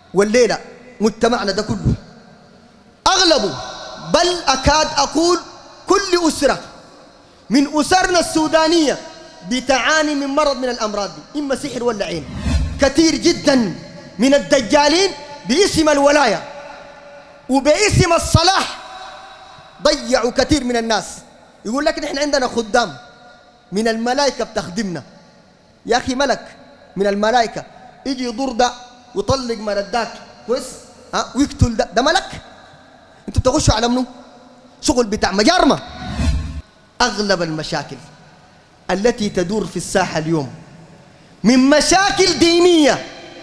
والليلة مجتمعنا ده كله أغلبه، بل أكاد أقول كل أسرة من أسرنا السودانية بتعاني من مرض من الأمراض دي، إما سحر ولا عين. كثير جدا من الدجالين باسم الولاية وباسم الصلاح ضيعوا كثير من الناس. يقول لك نحن عندنا خدام من الملائكة بتخدمنا. يا أخي ملك من الملائكة يجي يضر ده ويطلق مرداك كويس ويقتل ده ملك؟ انتوا بتغشوا على منه؟ شغل بتاع مجارمة. أغلب المشاكل التي تدور في الساحة اليوم من مشاكل دينية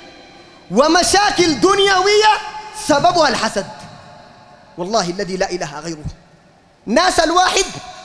ومشاكل دنيوية سببها الحسد. والله الذي لا إله غيره. ناس الواحد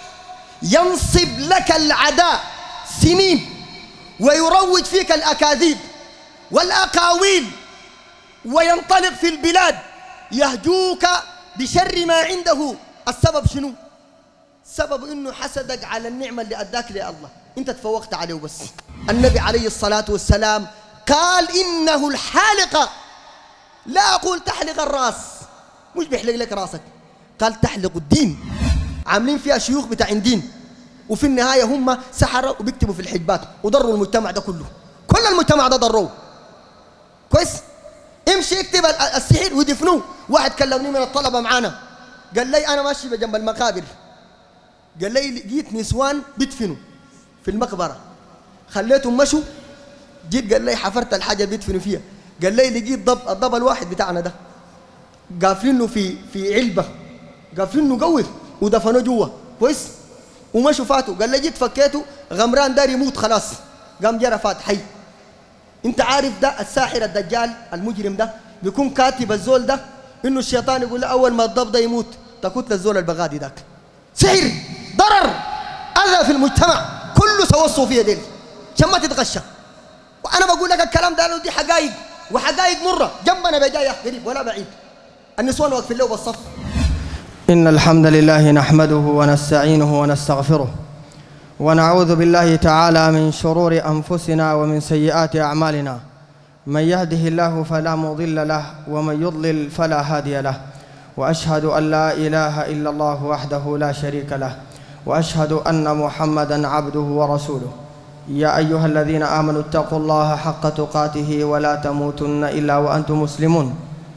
ينصب لك العداء سنين ويروج فيك الأكاذيب والأقاويل وينطلق في البلاد يهجوك بشر ما عنده. السبب شنو؟ سبب إنه حسدك على النعمة اللي أداك لله، أنت تفوقت عليه بس. النبي عليه الصلاة والسلام قال إنه الحالقة، لا أقول تحلق الرأس، مش بيحلق لك راسك، قال تحلق الدين. عاملين فيها شيوخ بتاع دين وفي النهاية هم سحروا وبيكتبوا في الحجبات وضروا المجتمع ده كله. كل المجتمع ده ضروه كويس. امشي اكتب السحر ويدفنوه. واحد كلمني من الطلبة معانا قال لي أنا ماشي بجنب المقابر، قال لي جيت نسوان بيدفنوا في المقبرة، خليتهم مشوا، جيت قال لي حفرت الحاجة بيدفنوا فيها، قال لي لقيت الضب الواحد بتاعنا ده قافلينه في علبة، قافلينه قوي ودفنوه جوا كويس ومشوا فاتوا. قال لي جيت فكيته غمران داري يموت خلاص، قام جرى فات حي. انت عارف ده الساحر الدجال المجرم ده بيكون كاتب الزول ده انه الشيطان يقول له اول ما الضب ده يموت تكوت للزول البغادي ذاك. سحر، ضرر، اذى في المجتمع كله سوى الصوفيه دي عشان ما تتغشى. وانا بقول لك الكلام ده دي حقائق وحقائق مره جنبنا بجايه قريب ولا بعيد. النسوان واقفين له بالصف. إن الحمد لله نحمده ونستعينه ونستغفره ونعوذ بالله تعالى من شرور أنفسنا ومن سيئات أعمالنا. من يهده الله فلا مضل له ومن يضلل فلا هادي له. وأشهد أن لا إله إلا الله وحده لا شريك له وأشهد أن محمدًا عبده ورسوله. يا أيها الذين آمنوا اتقوا الله حق تقاته ولا تموتن إلا وأنتم مسلمون.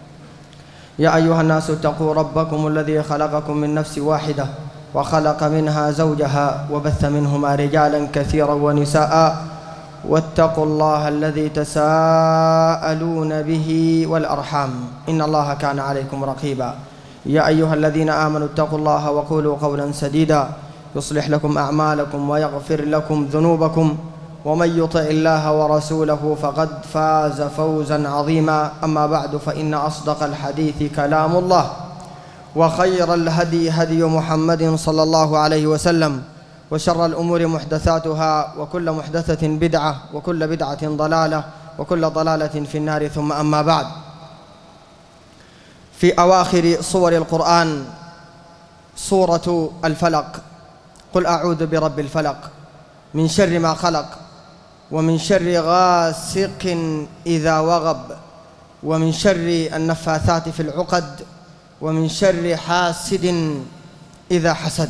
يا أيها الناس اتقوا ربكم الذي خلقكم من نفس واحدة وخلق منها زوجها وبث منهما رجالا كثيرا ونساء واتقوا الله الذي تساءلون به والأرحام إن الله كان عليكم رقيبا. يا أيها الذين آمنوا اتقوا الله وقولوا قولا سديدا يصلح لكم أعمالكم ويغفر لكم ذنوبكم ومن يطع الله ورسوله فقد فاز فوزا عظيما. أما بعد فإن أصدق الحديث كلام الله وخير الهدي هدي محمد صلى الله عليه وسلم وشر الأمور محدثاتها وكل محدثة بدعة وكل بدعة ضلالة وكل ضلالة في النار. ثم أما بعد، في أواخر صور القرآن سورة الفلق، قل أعوذ برب الفلق من شر ما خلق ومن شر غاسق إذا وغب ومن شر النفاثات في العقد ومن شر حاسد إذا حسد.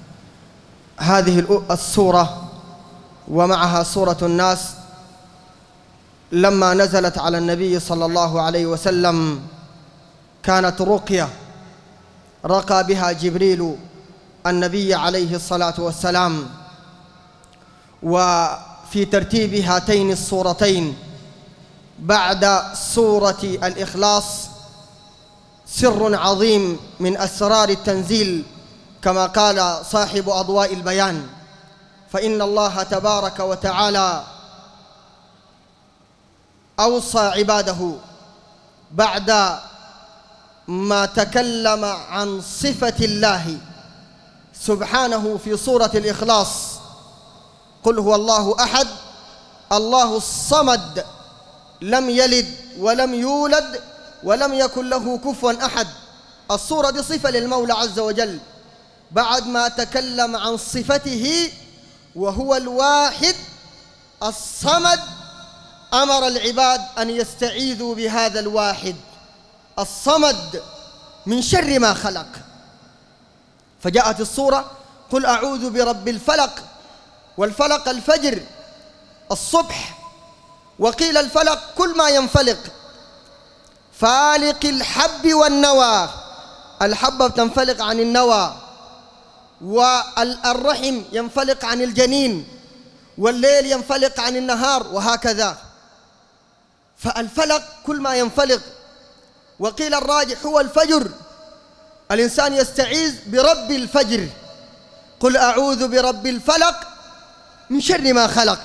هذه السورة ومعها سورة الناس لما نزلت على النبي صلى الله عليه وسلم كانت رقية رقى بها جبريل النبي عليه الصلاة والسلام. وفي ترتيب هاتين السورتين بعد سورة الإخلاص سر عظيم من أسرار التنزيل كما قال صاحب أضواء البيان. فإن الله تبارك وتعالى أوصى عباده بعد ما تكلم عن صفة الله سبحانه في سورة الإخلاص: قل هو الله أحد الله الصمد لم يلد ولم يولد ولم يكن له كفوا أحد. السورة دي صفة للمولى عز وجل بعد ما تكلم عن صفته وهو الواحد الصمد أمر العباد أن يستعيذوا بهذا الواحد الصمد من شر ما خلق. فجاءت الصورة قل أعوذ برب الفلق، والفلق الفجر الصبح، وقيل الفلق كل ما ينفلق، فالق الحب والنوى، الحبة بتنفلق عن النوى، والرحم ينفلق عن الجنين، والليل ينفلق عن النهار، وهكذا. فالفلق كل ما ينفلق، وقيل الراجح هو الفجر، الإنسان يستعيذ برب الفجر، قل أعوذ برب الفلق من شر ما خلق.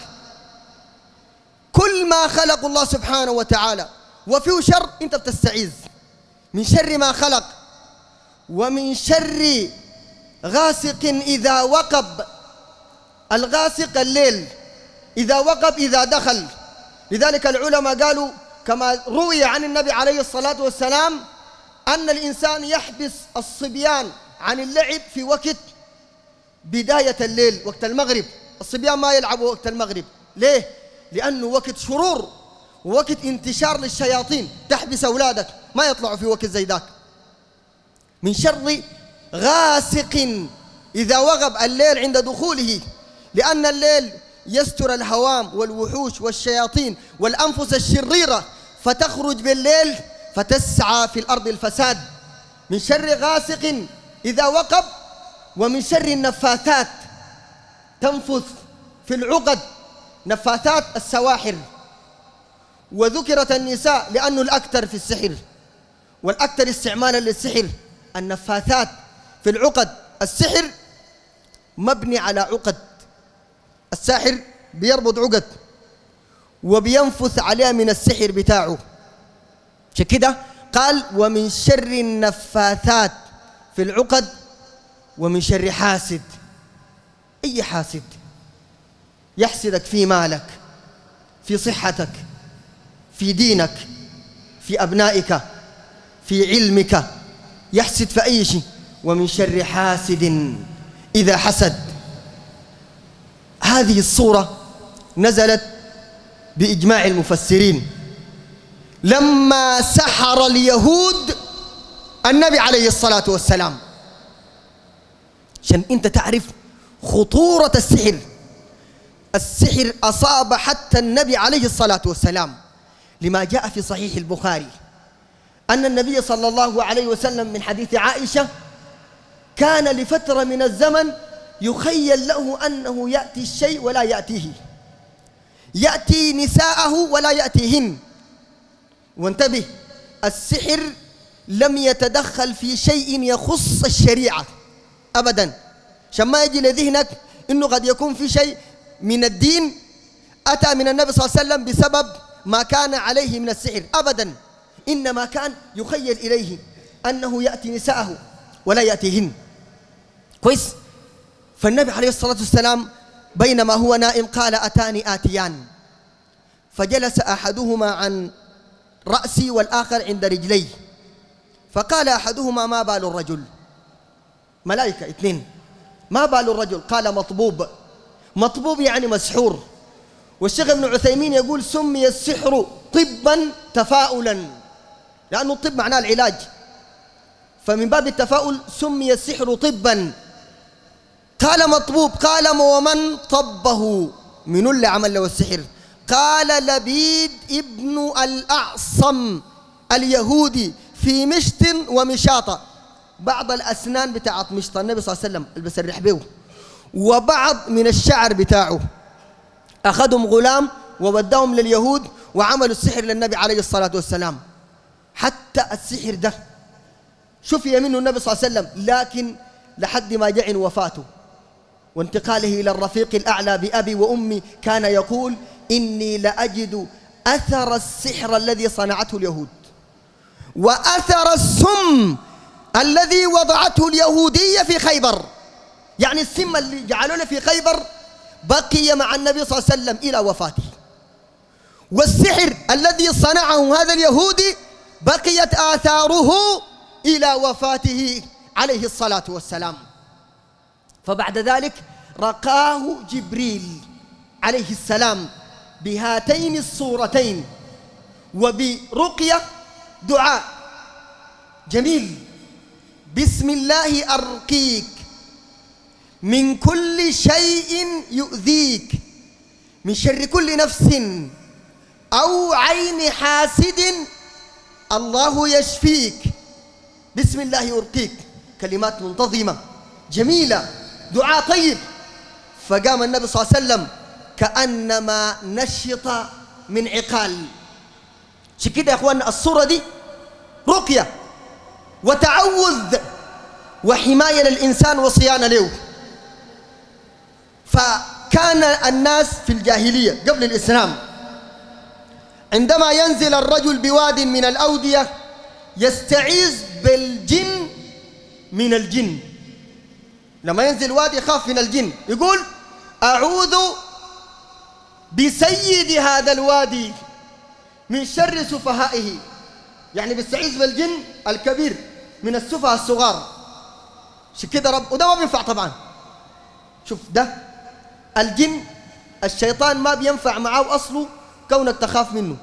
كل ما خلق الله سبحانه وتعالى وفيه شر أنت بتستعيذ من شر ما خلق، ومن شر غاسق إذا وقب. الغاسق الليل إذا وقب إذا دخل. لذلك العلماء قالوا كما روي عن النبي عليه الصلاة والسلام أن الإنسان يحبس الصبيان عن اللعب في وقت بداية الليل، وقت المغرب. الصبيان ما يلعبوا وقت المغرب. ليه؟ لأنه وقت شرور ووقت انتشار للشياطين، تحبس أولادك ما يطلعوا في وقت زي ذاك. من شر غاسق إذا وغب الليل عند دخوله، لأن الليل يستر الهوام والوحوش والشياطين والأنفس الشريرة، فتخرج بالليل فتسعى في الأرض الفساد. من شر غاسق إذا وقب، ومن شر النفاثات تنفث في العقد، نفاثات السواحر. وذكرت النساء لأنه الأكثر في السحر والأكثر استعمالا للسحر النفاثات في العقد. السحر مبني على عقد، الساحر بيربط عقد وبينفث عليها من السحر بتاعه. عشان كده قال ومن شر النفاثات في العقد، ومن شر حاسد. أي حاسد يحسدك في مالك، في صحتك، في دينك، في أبنائك، في علمك، يحسد في أي شيء. ومن شر حاسد إذا حسد. هذه الصورة نزلت بإجماع المفسرين لما سحر اليهود النبي عليه الصلاة والسلام، عشان أنت تعرف خطورة السحر. السحر أصاب حتى النبي عليه الصلاة والسلام، لما جاء في صحيح البخاري أن النبي صلى الله عليه وسلم من حديث عائشة كان لفترة من الزمن يخيل له أنه يأتي الشيء ولا يأتيه، يأتي نساءه ولا يأتيهن. وانتبه، السحر لم يتدخل في شيء يخص الشريعة أبدا، عشان ما يجي لذهنك إنه قد يكون في شيء من الدين أتى من النبي صلى الله عليه وسلم بسبب ما كان عليه من السحر أبدا، إنما كان يخيل إليه أنه يأتي نساءه ولا يأتيهن. كويس؟ فالنبي عليه الصلاة والسلام بينما هو نائم قال أتاني آتيان، فجلس أحدهما عن رأسي والآخر عند رجلي، فقال أحدهما ما بال الرجل؟ ملائكة اثنين. ما بال الرجل؟ قال مطبوب. مطبوب يعني مسحور. والشيخ ابن عثيمين يقول سمي السحر طبا تفاؤلا، لأنه الطب معناه العلاج، فمن باب التفاؤل سمي السحر طبا. قال مطبوب. قال ومن طبه؟ من اللي عمل له السحر؟ قال لبيد ابن الأعصم اليهودي في مشط ومشاطة، بعض الأسنان بتاعت مشط النبي صلى الله عليه وسلم اللي بسرح به، وبعض من الشعر بتاعه، أخذهم غلام ووداهم لليهود وعملوا السحر للنبي عليه الصلاة والسلام. حتى السحر ده شفي منه النبي صلى الله عليه وسلم، لكن لحد ما جاء وفاته وانتقاله إلى الرفيق الأعلى بأبي وأمي كان يقول إني لأجد أثر السحر الذي صنعته اليهود وأثر السم الذي وضعته اليهودية في خيبر. يعني السم اللي جعلوه في خيبر بقي مع النبي صلى الله عليه وسلم إلى وفاته، والسحر الذي صنعه هذا اليهودي بقيت آثاره إلى وفاته عليه الصلاة والسلام. فبعد ذلك رقاه جبريل عليه السلام بهاتين الصورتين وبرقية دعاء جميل. بسم الله أرقيك من كل شيء يؤذيك، من شر كل نفس أو عين حاسد الله يشفيك. بسم الله أرقيك، كلمات منتظمة جميلة، دعاء طيب. فقام النبي صلى الله عليه وسلم كأنما نشط من عقال. عشان كده يا اخواننا الصورة دي رقية وتعوذ وحماية للإنسان وصيانة له. فكان الناس في الجاهلية قبل الإسلام عندما ينزل الرجل بواد من الأودية يستعيذ بالجن من الجن. لما ينزل وادي يخاف من الجن، يقول أعوذ بسيد هذا الوادي من شر سفهائه، يعني بيستعيذ بالجن الكبير من السفهاء الصغار. عشان كده رب، وده ما بينفع طبعا. شوف ده الجن الشيطان ما بينفع معه أصله كونك تخاف منه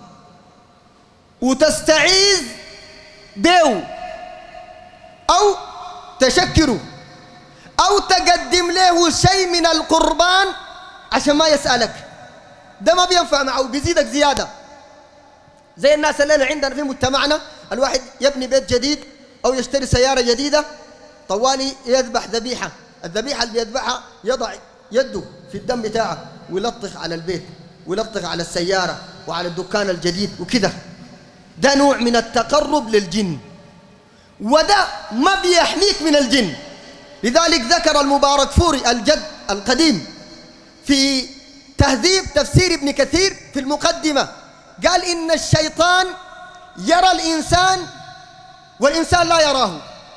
وتستعيذ به أو تشكره أو تقدم له شيء من القربان عشان ما يسألك. ده ما بينفع معه، بيزيدك زيادة. زي الناس اللي عندنا في مجتمعنا، الواحد يبني بيت جديد أو يشتري سيارة جديدة، طوالي يذبح ذبيحة. الذبيحة اللي بيذبحها يضع يده في الدم بتاعه ويلطخ على البيت ويلطخ على السيارة وعلى الدكان الجديد وكده. ده نوع من التقرب للجن، وده ما بيحميك من الجن. لذلك ذكر المباركفوري الجد القديم في تهذيب تفسير ابن كثير في المقدمة، قال إن الشيطان يرى الإنسان والإنسان لا يراه.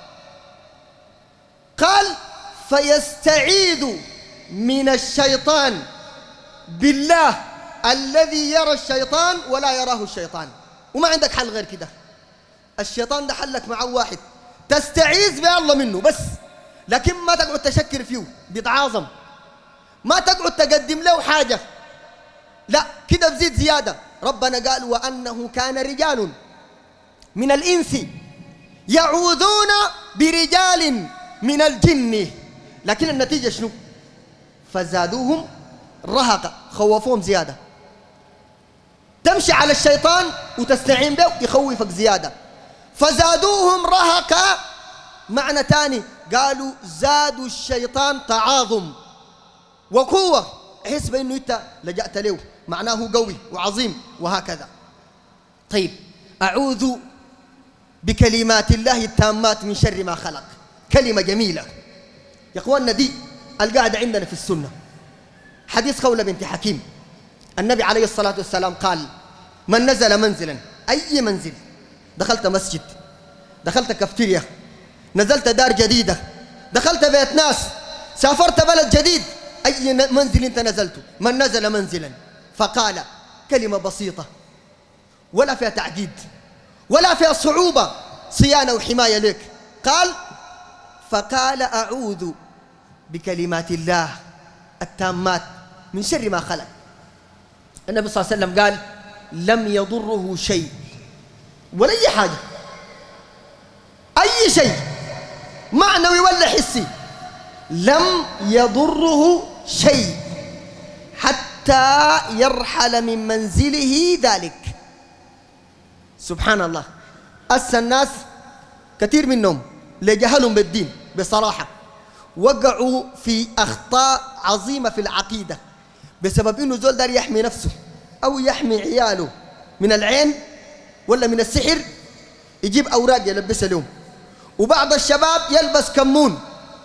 قال فيستعيذ من الشيطان بالله الذي يرى الشيطان ولا يراه الشيطان. وما عندك حل غير كده. الشيطان ده حلك معه واحد، تستعيذ بالله منه بس، لكن ما تقعد تشكر فيه بيتعاظم، ما تقعد تقدم له حاجة، لا كده بزيد زيادة. ربنا قال وأنه كان رجال من الإنس يعوذون برجال من الجن، لكن النتيجة شنو؟ فزادوهم رهقا، خوفوهم زيادة. تمشي على الشيطان وتستعين به يخوفك زيادة. فزادوهم رهقا معنى تاني، قالوا زادوا الشيطان تعاظم وقوة، احس بأنه انت لجأت له، معناه قوي وعظيم وهكذا. طيب أعوذ بكلمات الله التامات من شر ما خلق، كلمة جميلة يا اخواننا. دي القاعدة عندنا في السنة. حديث خولة بنت حكيم، النبي عليه الصلاة والسلام قال من نزل منزلا، أي منزل، دخلت مسجد، دخلت كافتيريا، نزلت دار جديدة، دخلت بيت ناس، سافرت بلد جديد، أي منزل أنت نزلته، من نزل منزلا فقال كلمة بسيطة ولا فيها تعقيد ولا فيها صعوبة، صيانة وحماية لك، فقال أعوذ بكلمات الله التامات من شر ما خلق. النبي صلى الله عليه وسلم قال لم يضره شيء ولا أي حاجة، أي شيء معنوي ولا حسي، لم يضره شيء حتى يرحل من منزله ذلك. سبحان الله. الناس كثير منهم لجهلهم بالدين بصراحة وقعوا في أخطاء عظيمة في العقيدة بسبب إنه زول دار يحمي نفسه أو يحمي عياله من العين ولا من السحر، يجيب أوراق يلبسها لهم. وبعض الشباب يلبس كمون،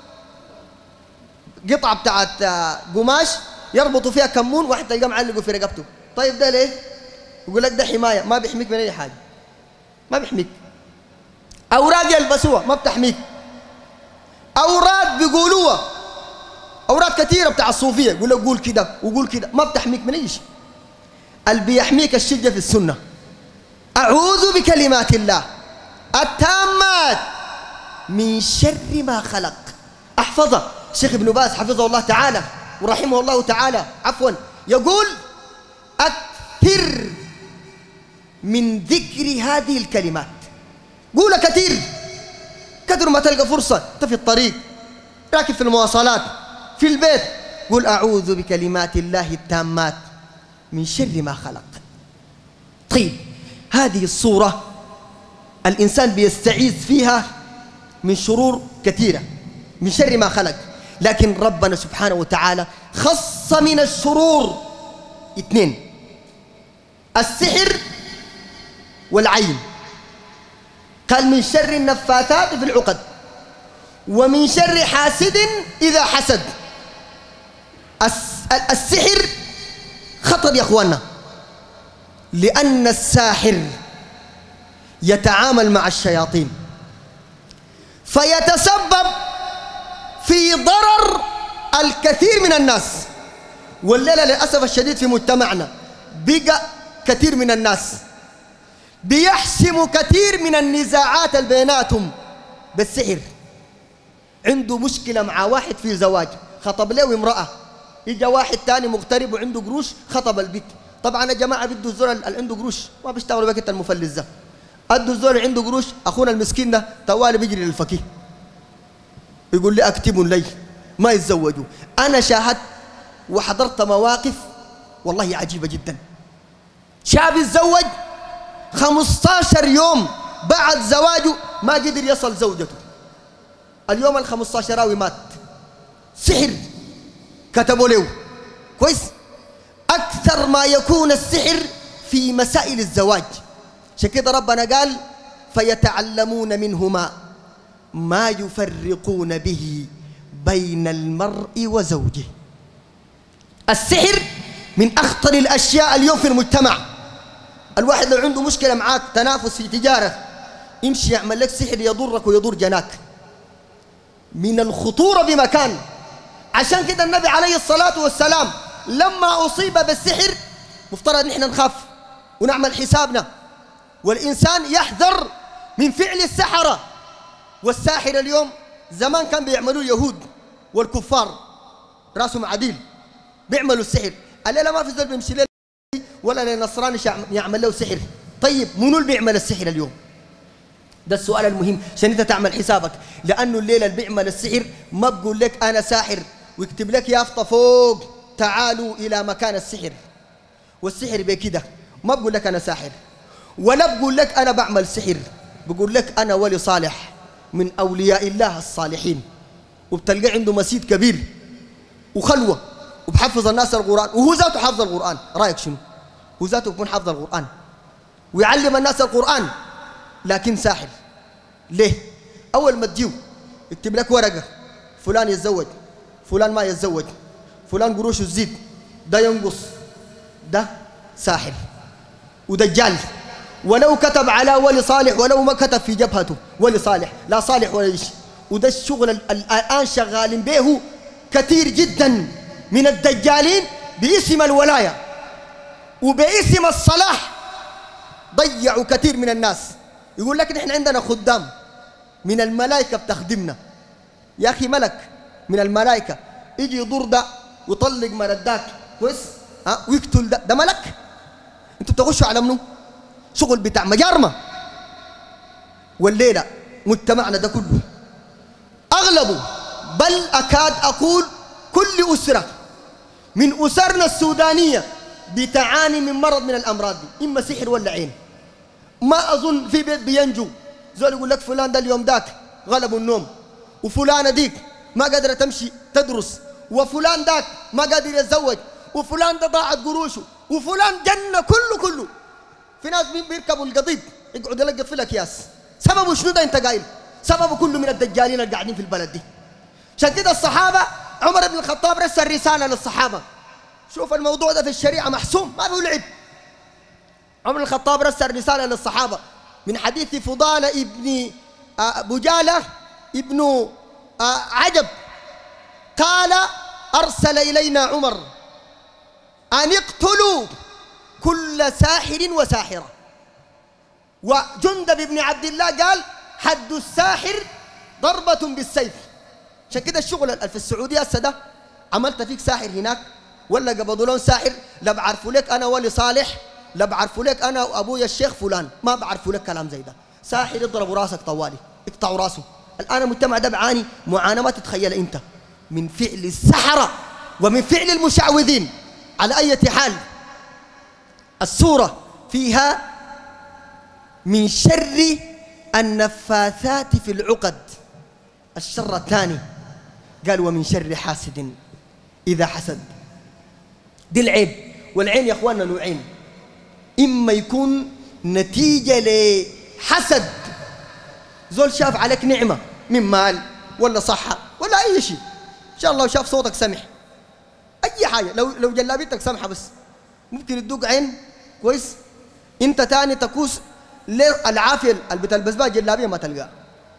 قطعة بتاعت قماش يربطوا فيها كمون، واحد تلقاه معلقه في رقبته. طيب ده ليه؟ يقول لك ده حماية، ما بيحميك من أي حاجة، ما بيحميك. أوراق يلبسوها ما بتحميك. أوراق بيقولوها، أوراق كثيرة بتاع الصوفية، يقول لك قول كده وقول كده، ما بتحميك من أي شيء. اللي بيحميك الشجة في السنة. أعوذ بكلمات الله التامات من شر ما خلق. أحفظه الشيخ ابن باز حفظه الله تعالى ورحمه الله تعالى، عفوا، يقول من ذكر هذه الكلمات. قولها كثير، كثر ما تلقى فرصة، أنت في الطريق، راكب في المواصلات، في البيت، قول أعوذ بكلمات الله التامات من شر ما خلق. طيب هذه الصورة الإنسان بيستعيذ فيها من شرور كثيرة، من شر ما خلق، لكن ربنا سبحانه وتعالى خص من الشرور 2: السحر والعين. قال من شر النفاثات في العقد ومن شر حاسد إذا حسد. السحر خطر يا أخوانا، لأن الساحر يتعامل مع الشياطين فيتسبب في ضرر الكثير من الناس. والليلة للأسف الشديد في مجتمعنا بقى كثير من الناس بيحسموا كثير من النزاعات بيناتهم بالسحر. عنده مشكلة مع واحد في زواج، خطب له امرأة، يجي واحد تاني مغترب وعنده قروش خطب البيت. طبعا يا جماعة بدوا الزول اللي عنده قروش ما بيشتغلوا بكت المفلس ده، ادوا الزول اللي عنده قروش. اخونا المسكين ده طوالي بيجري للفقيه يقول لي اكتبوا لي ما يتزوجوا. انا شاهدت وحضرت مواقف والله عجيبة جدا. شاب يتزوج 15 يوم بعد زواجه ما قدر يصل زوجته، اليوم ال15 مات. سحر كتبوا له كويس. أكثر ما يكون السحر في مسائل الزواج، عشان كده ربنا قال فيتعلمون منهما ما يفرقون به بين المرء وزوجه. السحر من أخطر الأشياء اليوم في المجتمع. الواحد لو عنده مشكلة معاك، تنافس في تجارة، يمشي يعمل لك سحر يضرك ويضر جناك، من الخطورة بمكان. عشان كده النبي عليه الصلاة والسلام لما أصيب بالسحر مفترض نحن نخاف ونعمل حسابنا، والإنسان يحذر من فعل السحرة. والساحر اليوم زمان كان بيعملوا اليهود والكفار راسهم عديل بيعملوا السحر. الليلة ما في زول بيمشي ليل ولا لنصراني يعمل له سحر. طيب منو اللي بيعمل السحر اليوم؟ ده السؤال المهم عشان انت تعمل حسابك، لأنه الليلة اللي بيعمل السحر ما بقول لك أنا ساحر ويكتب لك يافطة فوق تعالوا إلى مكان السحر والسحر بكده، ما بقول لك أنا ساحر ولا بقول لك أنا بعمل سحر، بقول لك أنا ولي صالح من أولياء الله الصالحين، وبتلقى عنده مسجد كبير وخلوة وبحفظ الناس القرآن، وهو ذاته حافظ القرآن. رأيك شنو؟ هو ذاته بيكون حافظ القرآن ويعلم الناس القرآن، لكن ساحر. ليه؟ أول ما تجيو يكتب لك ورقة فلان يتزوج، فلان ما يتزوج، فلان قروشه تزيد، ده ينقص، ده ساحر ودجال. ولو كتب على ولي صالح ولو ما كتب في جبهته ولي صالح، لا صالح ولا شيء. وده الشغل الآن شغالين به كثير جدا من الدجالين باسم الولاية وباسم الصلاح. ضيعوا كثير من الناس. يقول لك نحن عندنا خدام من الملائكة بتخدمنا. يا أخي ملك من الملائكة يجي يضر ده ويطلق مرداك كويس ويقتل ده ملك؟ انتوا بتخشوا على منو؟ شغل بتاع مجارمة. والليلة مجتمعنا ده كله أغلبه بل أكاد أقول كل أسرة من أسرنا السودانية بتعاني من مرض من الأمراض دي، إما سحر ولا عين. ما أظن في بيت بينجو زول يقول لك فلان ده اليوم داك غلبوا النوم، وفلانة ديك ما قادرة تمشي تدرس، وفلان داك ما قادر يتزوج، وفلان ده ضاعت قروشه، وفلان جنة كله. في ناس بيركبوا القضيب يقعد يلقط في الأكياس. سببه شنو ده؟ أنت قايل سببه كله من الدجالين اللي قاعدين في البلد دي. عشان كده الصحابة عمر بن الخطاب رسل رسالة للصحابة. شوف الموضوع ده في الشريعة محسوم ما فيه لعب. عمر بن الخطاب رسل رسالة للصحابة من حديث فضالة ابن بجالة ابن عجب قال أرسل إلينا عمر أن اقتلوا كل ساحر وساحرة. وجندب بن عبد الله قال حد الساحر ضربة بالسيف. عشان كده الشغل في السعودية هسه ده عملت فيك ساحر هناك ولا قبضوا لون ساحر، لا بعرفوا لك أنا ولي صالح لا بعرف لك أنا وأبويا الشيخ فلان، ما بعرف لك كلام زي ده. ساحر يضربوا راسك طوالي، يقطعوا راسه. الآن المجتمع ده بعاني معاناة ما تتخيل أنت من فعل السحرة ومن فعل المشعوذين. على أي حال السورة فيها من شر النفاثات في العقد. الشر الثاني قال ومن شر حاسد إذا حسد. دي العين، والعين يا أخواننا نوعين، إما يكون نتيجة لحسد، زول شاف عليك نعمة من مال ولا صحة ولا أي شيء، إن شاء الله شاف صوتك سمح، أي حاجة، لو جلابيتك سمحة بس ممكن يدوق عين كويس، أنت تاني تكوس العافية اللي بتلبس بها جلابية ما تلقاها.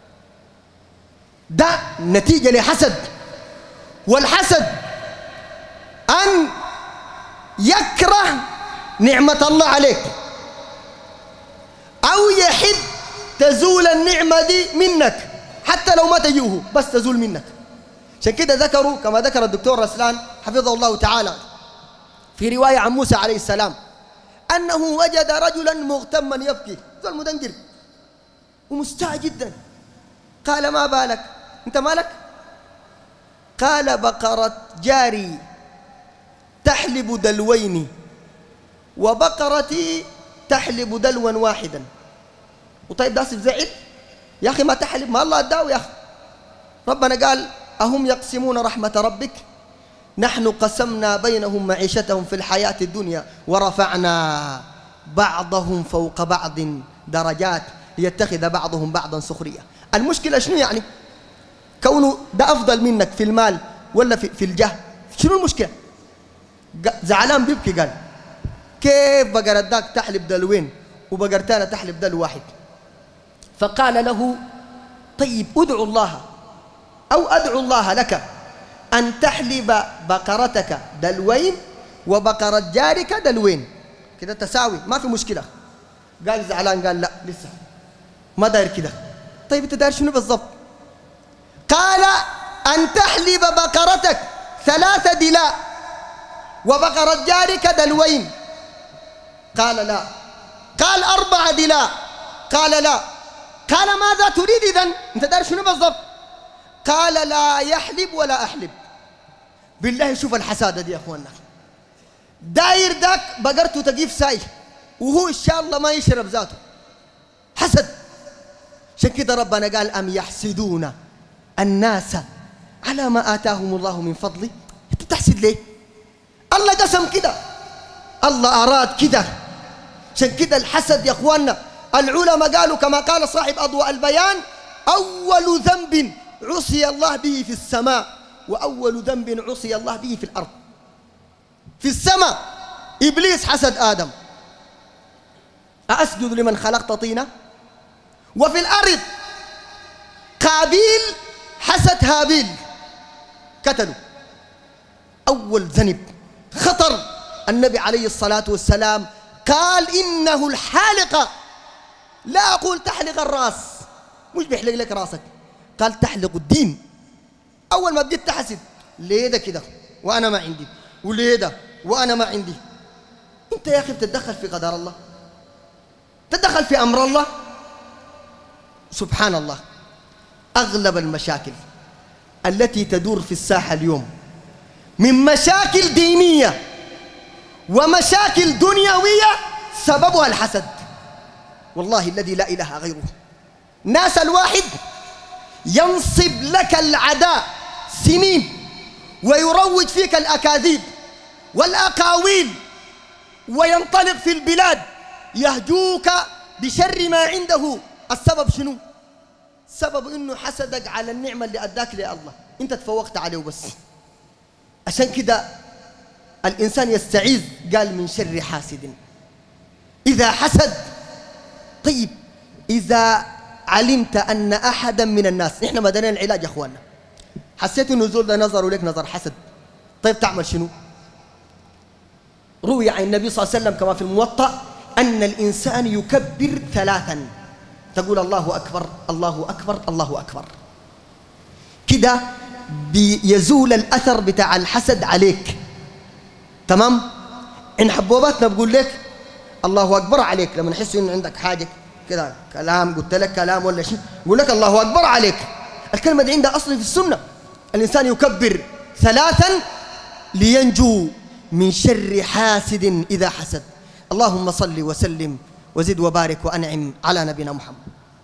ده نتيجة لحسد. والحسد أن يكره نعمة الله عليك أو يحب تزول النعمة دي منك، حتى لو ما تجيه بس تزول منك. عشان كده ذكروا كما ذكر الدكتور رسلان حفظه الله تعالى في رواية عن موسى عليه السلام أنه وجد رجلا مغتما يبكي، ذو مدنجر ومستاء جدا. قال ما بالك، أنت مالك؟ قال بقرة جاري تحلب دلوين وبقرتي تحلب دلوا واحدا. وطيب ده زعل يا أخي، ما تحلب، ما الله أداه يا أخي. ربنا قال أهم يقسمون رحمة ربك نحن قسمنا بينهم معيشتهم في الحياة الدنيا ورفعنا بعضهم فوق بعض درجات ليتخذ بعضهم بعضا سخرية. المشكلة شنو يعني؟ كونه ده أفضل منك في المال ولا في الجاه، شنو المشكلة؟ زعلان بيبكي، قال كيف بقرة داك تحلب دلوين وبقرتانا تحلب دلو واحد؟ فقال له طيب ادعو الله أو أدعو الله لك أن تحلب بقرتك دلوين وبقرة جارك دلوين، كده تساوي ما في مشكلة. قال زعلان، قال لا لسه ما داير كده. طيب انت داير شنو بالضبط؟ قال أن تحلب بقرتك 3 دلاء وبقرة جارك دلوين. قال لا. قال 4 دلاء. قال لا. قال ماذا تريد إذن؟ انت داير شنو بالضبط؟ قال لا يحلب ولا أحلب. بالله شوف الحسادة دي يا أخوانا، داير داك بقرته تقيف ساي وهو إن شاء الله ما يشرب ذاته، حسد. عشان كده ربنا قال أم يحسدون الناس على ما آتاهم الله من فضله. أنت بتحسد ليه؟ الله قسم كده، الله أراد كده. عشان كده الحسد يا أخوانا العلماء قالوا كما قال صاحب أضواء البيان أول ذنب عصي الله به في السماء وأول ذنب عصي الله به في الأرض. في السماء إبليس حسد آدم، أسجد لمن خلقت طينة. وفي الأرض قابيل حسد هابيل قتلوا. أول ذنب خطر. النبي عليه الصلاة والسلام قال إنه الحالقة، لا أقول تحلق الرأس، مش بيحلق لك راسك، قال تحلق الدين. أول ما بديت تحسد ليه ده كده وأنا ما عندي، وليه ده وأنا ما عندي. أنت يا أخي بتتدخل في قدر الله، تتدخل في أمر الله. سبحان الله، أغلب المشاكل التي تدور في الساحة اليوم من مشاكل دينية ومشاكل دنيوية سببها الحسد. والله الذي لا إله غيره. ناس الواحد ينصب لك العداء سنين ويروج فيك الأكاذيب والأقاويل وينطلق في البلاد يهجوك بشر ما عنده. السبب شنو؟ سبب إنه حسدك على النعمة اللي أداك لي الله، أنت تفوقت عليه بس. عشان كده الإنسان يستعيذ، قال من شر حاسد إذا حسد. طيب إذا علمت أن أحدا من الناس، نحن ما دنا العلاج يا أخواننا، حسيت إنه زول ده نظروا لك نظر حسد، طيب تعمل شنو؟ روي عن النبي صلى الله عليه وسلم كما في الموطأ أن الإنسان يكبر 3، تقول الله أكبر الله أكبر الله أكبر، كده بيزول الأثر بتاع الحسد عليك. تمام؟ إن حبوباتنا بقول لك الله أكبر عليك لما نحس إن عندك حاجة كده كلام، قلت لك كلام ولا شيء، يقول لك الله أكبر عليك. الكلمة دي عندها أصل في السنة. الإنسان يكبر 3 لينجو من شر حاسد إذا حسد. اللهم صل وسلم وزد وبارك وأنعم على نبينا محمد.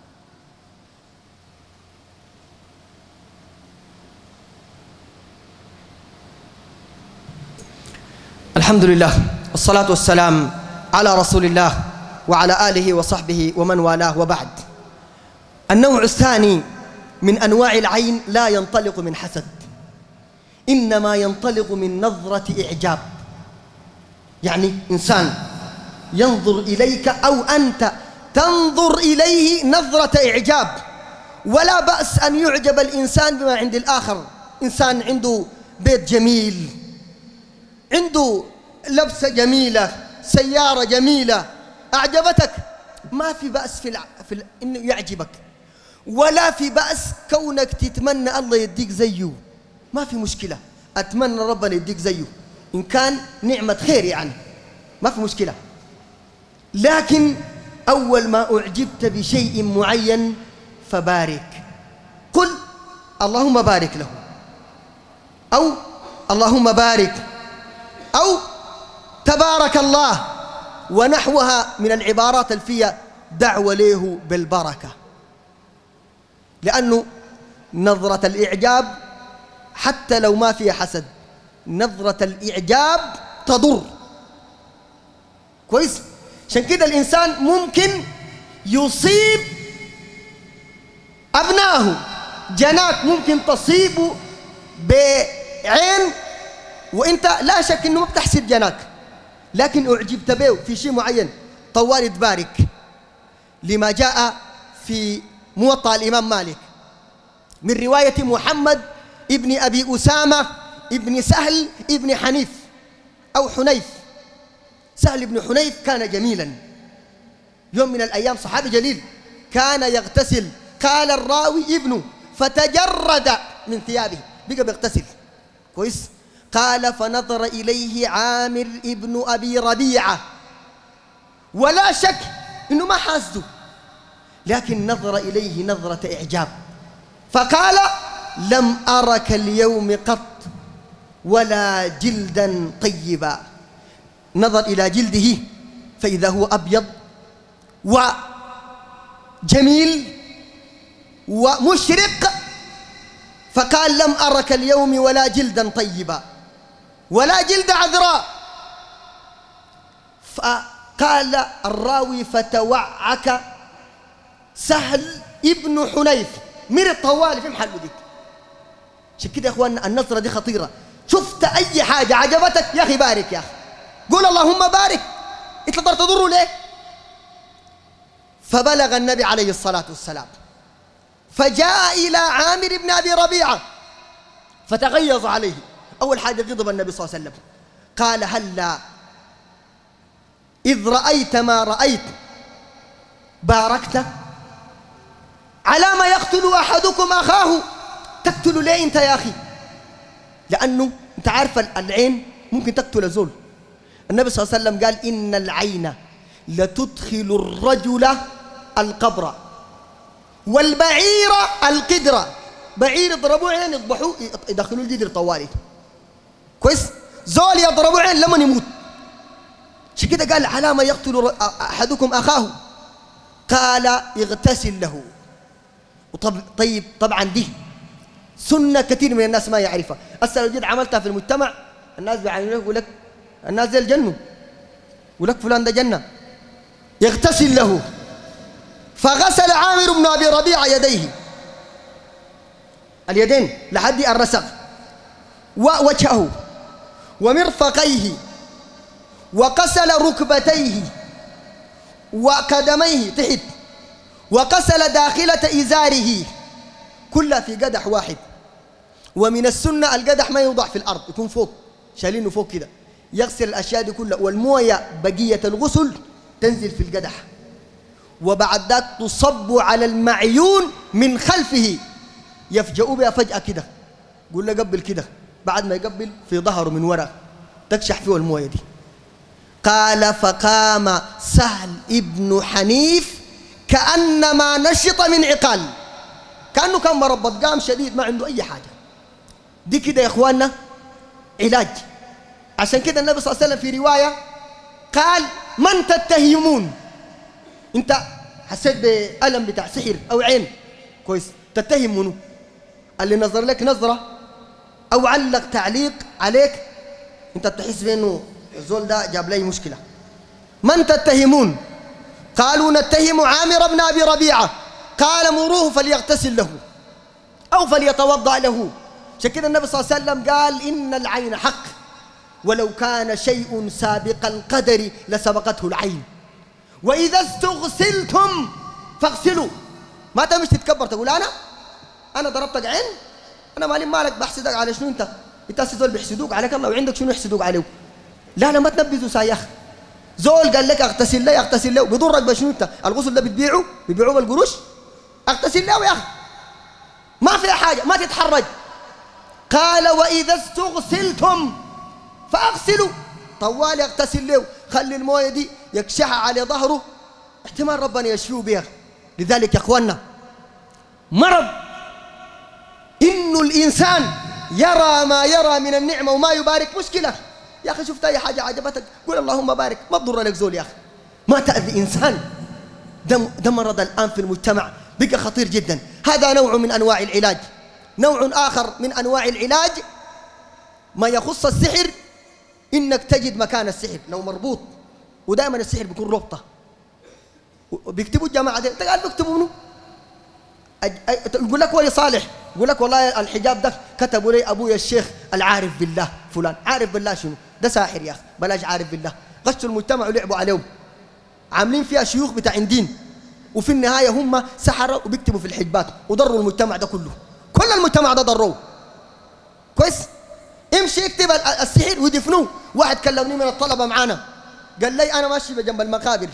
الحمد لله والصلاة والسلام على رسول الله وعلى آله وصحبه ومن والاه، وبعد. النوع الثاني من أنواع العين لا ينطلق من حسد، إنما ينطلق من نظرة إعجاب. يعني إنسان ينظر إليك أو أنت تنظر إليه نظرة إعجاب. ولا بأس أن يعجب الإنسان بما عند الآخر. إنسان عنده بيت جميل، عنده لبسة جميلة، سيارة جميلة أعجبتك، ما في بأس إنه يعجبك، ولا في بأس كونك تتمنى الله يديك زيه، ما في مشكلة. أتمنى ربنا يديك زيه إن كان نعمة خير، يعني ما في مشكلة. لكن أول ما أعجبت بشيء معين فبارك، قل اللهم بارك له، أو اللهم بارك، أو تبارك الله، ونحوها من العبارات اللي فيها دعوة له بالبركة. لأنه نظرة الإعجاب حتى لو ما فيها حسد، نظرة الإعجاب تضر. كويس؟ عشان كده الإنسان ممكن يصيب أبنائه، جنات ممكن تصيبه بعين وإنت لا شك إنه ما بتحسد جناك، لكن أعجبت به في شيء معين، طوال تبارك. لما جاء في موطأ الإمام مالك من رواية محمد ابن أبي أسامة ابن سهل ابن حنيف أو حنيف. سهل ابن حنيف كان جميلا، يوم من الأيام صحابي جليل كان يغتسل، قال الراوي ابنه فتجرد من ثيابه، بقى بيغتسل. كويس؟ قال فنظر إليه عامر ابن أبي ربيعة، ولا شك إنه ما حاسده، لكن نظر إليه نظرة إعجاب، فقال لم أرك اليوم قط ولا جلدا طيبا. نظر إلى جلده فإذا هو أبيض وجميل ومشرق، فقال لم أرك اليوم ولا جلدا طيبا ولا جلد عذراء. فقال الراوي فتوعك سهل ابن حنيف، مرض طوالي في محله ديك. عشان كده يا اخواننا النظرة دي خطيرة. شفت أي حاجة عجبتك يا أخي بارك، يا أخي قول اللهم بارك، أنت تقدر تضره ليه؟ فبلغ النبي عليه الصلاة والسلام، فجاء إلى عامر بن أبي ربيعة فتغيظ عليه. أول حاجة غضب النبي صلى الله عليه وسلم، قال هلا إذ رأيت ما رأيت باركت؟ على ما يقتل أحدكم أخاه، تقتل ليه أنت يا أخي؟ لأنه أنت عارف العين ممكن تقتل الزول. النبي صلى الله عليه وسلم قال إن العين لتدخل الرجل القبر والبعير القدر. بعير يضربوه عين يذبحوه يدخلوه الجدر طوالي. كويس؟ زول يضربوه عين لمن يموت. عشان كده قال على ما يقتل أحدكم أخاه، قال اغتسل له. طيب طبعا دي سنة كثير من الناس ما يعرفها. هسه لو جيت عملتها في المجتمع الناس بيعينوك يقول لك الناس زي الجنة، يقول لك فلان ده جنة. يغتسل له. فغسل عامر بن أبي ربيعة يديه، اليدين لحد الرسغ، ووجهه ومرفقيه، وغسل ركبتيه وقدميه تحت، وغسل داخلة إزاره، كلها في قدح واحد. ومن السنة القدح ما يوضع في الأرض، يكون فوق، شايلينه فوق كده. يغسل الأشياء دي كلها، والموية بقية الغسل تنزل في القدح، وبعد ذلك تصب على المعيون من خلفه، يفجأوا بها فجأة كده، يقول له قبل كده، بعد ما يقبل في ظهره من وراء تكشح فيه الموية دي. قال فقام سهل ابن حنيف كأنما نشط من عقال، كأنه كان مربط، قام شديد ما عنده أي حاجة. دي كده يا إخواننا علاج. عشان كده النبي صلى الله عليه وسلم في رواية قال من تتهمون؟ انت حسيت بألم بتاع سحر أو عين كويس، تتهم منه؟ اللي نظر لك نظرة أو علق تعليق عليك انت بتحس بأنه الزول ده جاب لي مشكلة. من تتهمون؟ قالوا نتهم عامر بن أبي ربيعة. قال مروه فليغتسل له أو فليتوضأ له. عشان كده النبي صلى الله عليه وسلم قال إن العين حق، ولو كان شيء سابق القدر لسبقته العين، وإذا استغسلتم فاغسلوا. ما تمشي تتكبر تقول أنا ضربتك عين، أنا مالي مالك، بحسدك على شنو؟ أنت زول بيحسدوك عليك الله، وعندك شنو يحسدوك عليه؟ لا ما تنبذوا سايخ. زول قال لك اغتسل لي اغتسل له، بيضرك بشنو؟ انت الغسل ده بيبيعوه بالقروش؟ اغتسل له يا اخي، ما في حاجه، ما تتحرج. قال واذا استغسلتم فاغسلوا، طوال اغتسل له، خلي المويه دي يكشحها على ظهره، احتمال ربنا يشفيه بها. لذلك يا اخواننا مرض انه الانسان يرى ما يرى من النعمه وما يبارك مشكله. يا أخي شفت أي حاجة عجبتك قول اللهم بارك، ما تضر لك زول يا أخي، ما تأذي إنسان. ده مرض الآن في المجتمع بقى خطير جدا. هذا نوع من أنواع العلاج. نوع آخر من أنواع العلاج ما يخص السحر، إنك تجد مكان السحر لو مربوط، ودائما السحر بيكون ربطة. بيكتبوا الجماعة دي، قال بيكتبوا منه؟ يقول لك ولي صالح، يقول لك والله الحجاب ده كتبوا لي أبويا الشيخ العارف بالله فلان. عارف بالله شنو؟ ده ساحر يا أخي، بلاش عارف بالله. غشوا المجتمع ولعبوا عليهم، عاملين فيها شيوخ بتاع دين، وفي النهاية هم سحروا وبيكتبوا في الحجبات وضروا المجتمع ده كله. كل المجتمع ده ضروه كويس. امشي اكتب السحر ويدفنوه. واحد كلمني من الطلبة معانا قال لي أنا ماشي بجنب المقابر،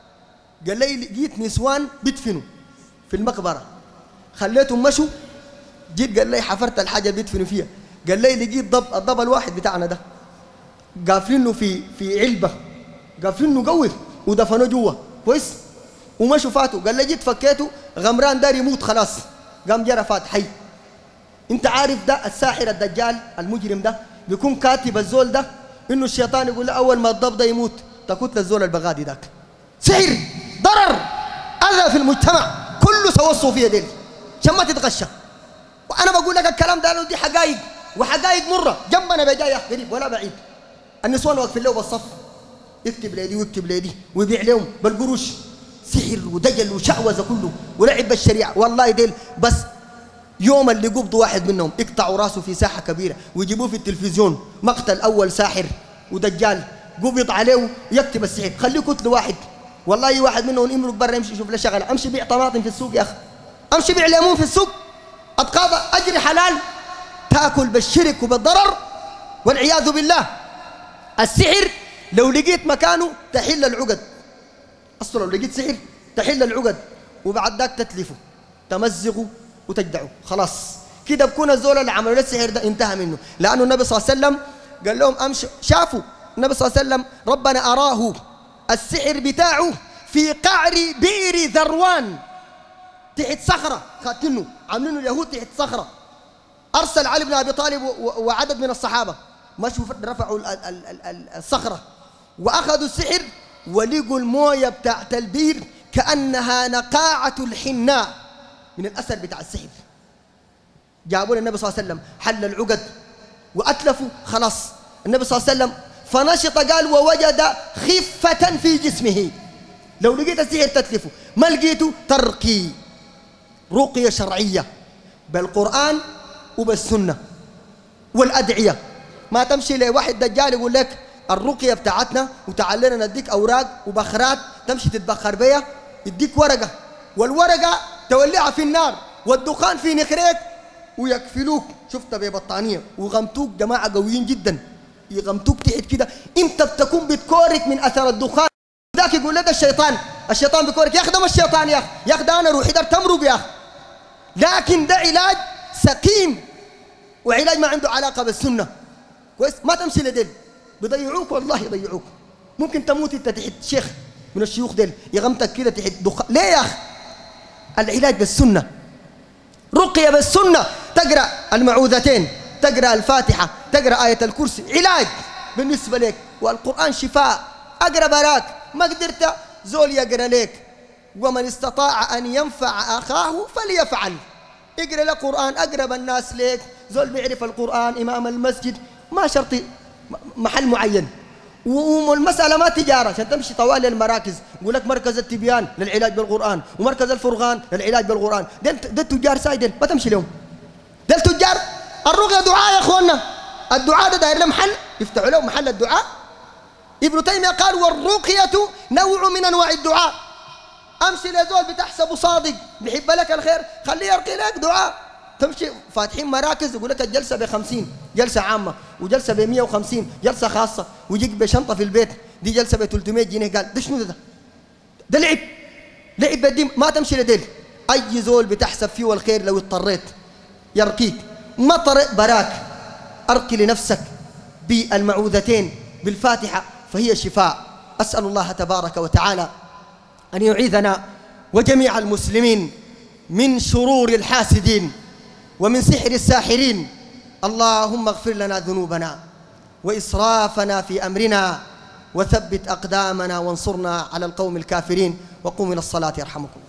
قال لي لقيت نسوان بيدفنوا في المقبرة، خليتهم مشوا، جيت قال لي حفرت الحاجة بيدفنوا فيها، قال لي لقيت الضب الواحد بتاعنا ده قافلينه في علبة، قافلينه قوي ودفنوه جوا كويس، ومشوا فاتوا. قال لي جيت فكيته غمران دار يموت خلاص، قام جرى فات حي. انت عارف ده الساحر الدجال المجرم ده بيكون كاتب الزول ده انه الشيطان يقول له اول ما الضب ده يموت تكوت للزول البغادي ذاك. سحر، ضرر، اذى في المجتمع كله سوى الصوفيه دي عشان ما تتغشى. وانا بقول لك الكلام ده دي حقائق، وحقائق مره جنبنا بجايه قريب ولا بعيد. النسوان واقفين له بالصف، يكتب لي دي ويكتب لي دي ويبيع لهم بالقروش. سحر ودجل وشعوذه كله ولعب بالشريعه. والله ديل بس يوم اللي قبضوا واحد منهم يقطعوا راسه في ساحه كبيره ويجيبوه في التلفزيون، مقتل اول ساحر ودجال قبض عليه ويكتب السحر. خليه قتل واحد، والله واحد منهم يمرق برا يمشي يشوف له شغله. امشي بيع طماطم في السوق يا اخي، امشي بيع ليمون في السوق، اتقاضى اجري حلال، تاكل بالشرك وبالضرر والعياذ بالله. السحر لو لقيت مكانه تحل العقد، اصلا لو لقيت سحر تحل العقد، وبعد ذاك تتلفه تمزقه وتجدعه، خلاص كده بكون الزول اللي عملوا له السحر ده انتهى منه. لانه النبي صلى الله عليه وسلم قال لهم امشوا، شافوا النبي صلى الله عليه وسلم ربنا اراه السحر بتاعه في قعر بئر ذروان، تحت صخره خاتنه، عاملينه اليهود تحت صخره. ارسل علي بن ابي طالب وعدد من الصحابه مشوا رفعوا الصخره واخذوا السحر، ولقوا المويه بتاعت البير كانها نقاعه الحناء من الاثر بتاع السحر. جابوا النبي صلى الله عليه وسلم حل العقد واتلفوا، خلاص النبي صلى الله عليه وسلم فنشط قال ووجد خفه في جسمه. لو لقيت السحر تتلفه، ما لقيته ترقي، رقيه شرعيه بالقران وبالسنه والادعيه. ما تمشي لواحد دجال يقول لك الرقيه بتاعتنا وتعال لنا نديك اوراق وبخرات تمشي تتبخر بيها، يديك ورقه والورقه تولعها في النار والدخان في نخريك ويكفلوك، شفتها ببطانيه وغمتوك. جماعه قويين جدا يغمتوك تحت كده، انت بتكون بتكورك من اثر الدخان. ذاك يقول لك الشيطان بيكورك. يا اخي ده مش الشيطان يا اخي، يا اخي ده انا روحي ده تمرق يا اخي. لكن ده علاج سقيم وعلاج ما عنده علاقه بالسنه كويس. ما تمشي لدين بيضيعوك، والله يضيعوك. ممكن تموت انت تحت شيخ من الشيوخ ديل يغمتك كده تحت ليه يا اخي؟ العلاج بالسنه، رقيه بالسنه، تقرا المعوذتين، تقرا الفاتحه، تقرا ايه الكرسي، علاج بالنسبه لك. والقران شفاء. اقرا براك، ما قدرت زول يقرا لك. ومن استطاع ان ينفع اخاه فليفعل. اقرا له قران، اقرب الناس لك زول بيعرف القران، امام المسجد، ما شرط محل معين. والمسألة ما تجارة عشان تمشي طوال المراكز. يقول لك مركز التبيان للعلاج بالقرآن ومركز الفرغان للعلاج بالقرآن. ده التجار سايدين ما تمشي لهم. ده التجار. الرقية دعاء يا اخوانا. الدعاء ده داير له محل يفتحوا له محل الدعاء. ابن تيمية قال والرقية نوع من انواع الدعاء. امشي لزول بتحسبه صادق بيحب لك الخير، خليه يرقي لك دعاء. تمشي فاتحين مراكز يقول لك الجلسه ب50، جلسه عامه، وجلسه ب150، جلسه خاصه، ويجيك بشنطه في البيت دي جلسه ب300 جنيه. قال ده شنو ده؟ ده لعب بالدين. ما تمشي لديل. اي زول بتحسب فيه الخير لو اضطريت يرقيك. ما طرق براك، ارقي لنفسك بالمعوذتين بالفاتحه فهي شفاء. اسال الله تبارك وتعالى ان يعيذنا وجميع المسلمين من شرور الحاسدين ومن سحر الساحرين. اللهم اغفر لنا ذنوبنا وإسرافنا في أمرنا وثبت أقدامنا وانصرنا على القوم الكافرين. وقوموا إلى الصلاة يرحمكم.